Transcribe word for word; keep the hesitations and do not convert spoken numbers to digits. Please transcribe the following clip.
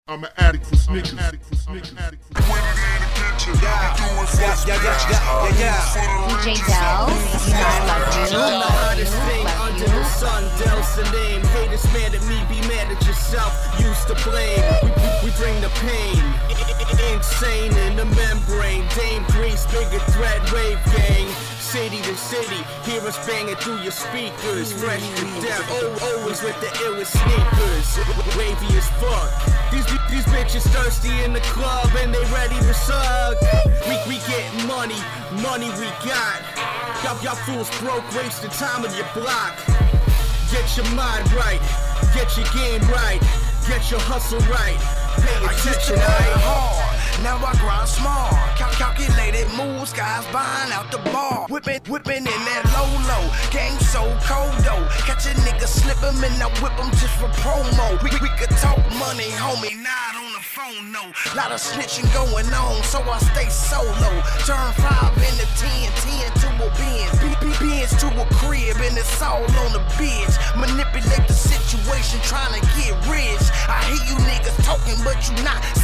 I'm an addict for Snickers. Addict for Snickers. Yeah, yeah, yeah, yeah, yeah, yeah. D J Dells, you know I love you. I'm the hottest thing under the sun, Del's the name. Haters mad at me, be mad at yourself. Used to blame, we, we, we bring the pain. Insane in the membrane. Dame Grease, bigger threat, wave gang. City to city, hear us banging through your speakers. Fresh to death, oh, always with the illest sneakers. Wavy as fuck. These these bitches thirsty in the club and they ready to suck. We we get money, money we got. Y'all y'all fools broke, wasting time on your block. Get your mind right, get your game right, get your hustle right. Pay attention, I ain't hard. Now I grind small, Cal calculated moves, guys buying out the bar. Whipping, whipping in that low-low, game so cold though. Catch a nigga, slip him and I whip him just for promo. We, we could talk money, homie, not on the phone, no. Lot of snitching going on, so I stay solo. Turn five into ten, ten to a Benz, B B Benz to a crib, and it's all on the bitch. Manipulate the situation, trying to get rich. I hear you niggas talking, but you not